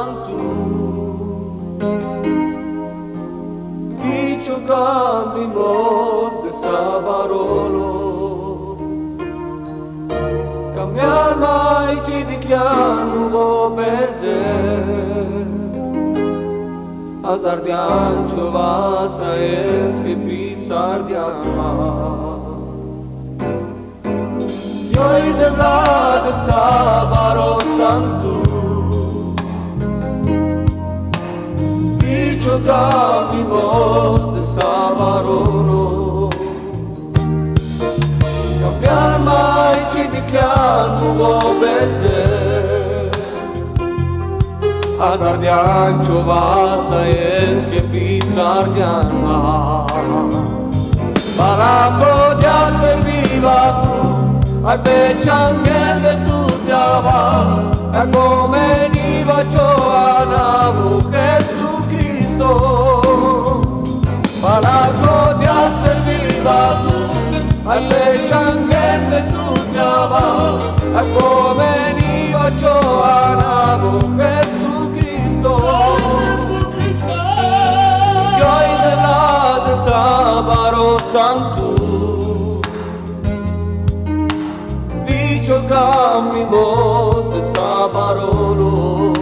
Santo, dicho cambios de Sabarolo, cambiar mai ci dichiamo bezer, azardian ciovasa es che pisardian ma. Io de la de Sabaro Santo, dicho cambios de Sabarolo, cambiar mai ci dichiamo bezer, azardian ciovasa es che pisardian ma. Baraco ya serviva tu, ai beccianghe tutti avanti, e come veniva Giovanna Gesù Cristo. Ma la gloria serviva tu, ai beccianghe tutti avanti, e come veniva Giovanna Gesù Cristo. Io della de Sabaro Santo, cambios de Sabarolo,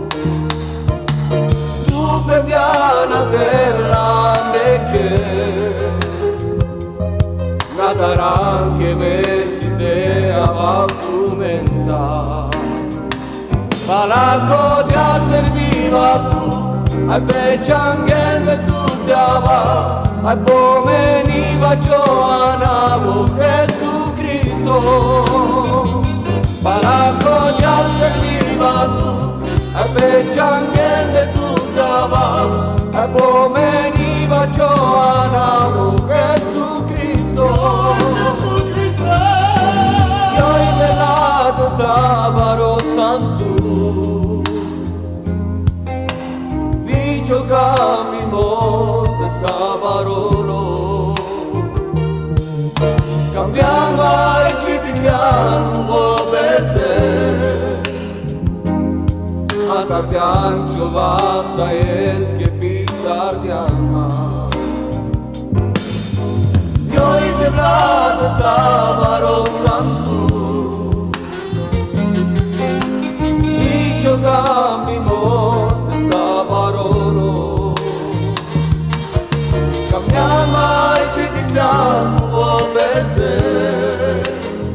tu pedianas grande que nadarán que vesite a tu mensa. Malaco ya serviva tu, ai beccianghe tu te ava, ai pomeniva Giovanna Gesù Cristo. Palazzo ya serviva tu, e beccianghe tu dava, e pomeniva Giovanna Gesù Cristo. Io della Sabaro Santo, dicho camino de Sabarolo, cambiando ai ci dichiamo azardian ciovasa es che pisardian ma. Io de la de Sabaro Santo, dicho camino de Sabarolo, cambiamo ai ci dichiamo bezer,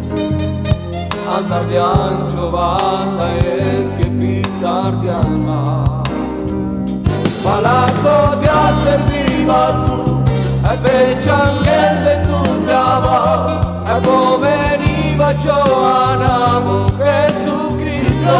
azardian ciovasa es che pisardian ma. Palazzo ya serviva tu, e beccianghe tu dava, e come veniva Giovanna Gesù Cristo.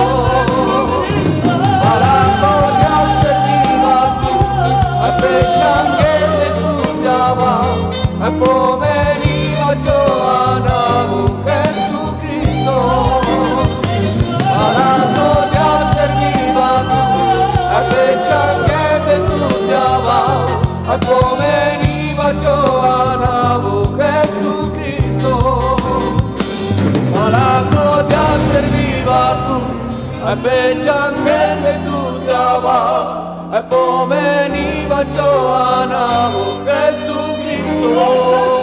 Palazzo ya serviva tu, e beccianghe tu dava, e come veniva Giovanna Gesù Cristo. Palazzo ya serviva tu, e beccianghe tu dava, e come veniva Giovanna Gesù Cristo. Palazzo ya serviva tu, e beccianghe tu dava, e come veniva Giovanna Gesù Cristo.